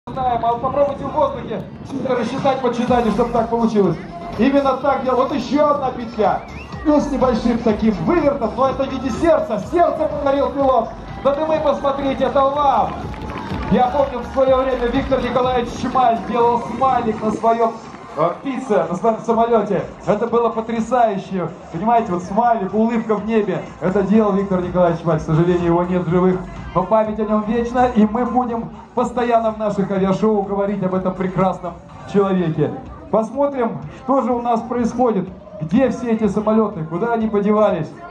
Знаем, а вот попробуйте в воздухе рассчитать, подсчитать, чтобы так получилось. Именно так делал. Вот еще одна петля. Ну, с небольшим таким вывертом, но это в виде сердца. Сердце подарил пилот. Да ты вы посмотрите, это вам. Я помню, в свое время Виктор Николаевич Шмаль делал смайлик на своем птице, на своем самолете. Это было потрясающе. Понимаете, вот смайлик, улыбка в небе. Это делал Виктор Николаевич Шмаль. К сожалению, его нет в живых. Но память о нем вечна, и мы будем постоянно в наших авиашоу говорить об этом прекрасном человеке. Посмотрим, что же у нас происходит. Где все эти самолеты, куда они подевались.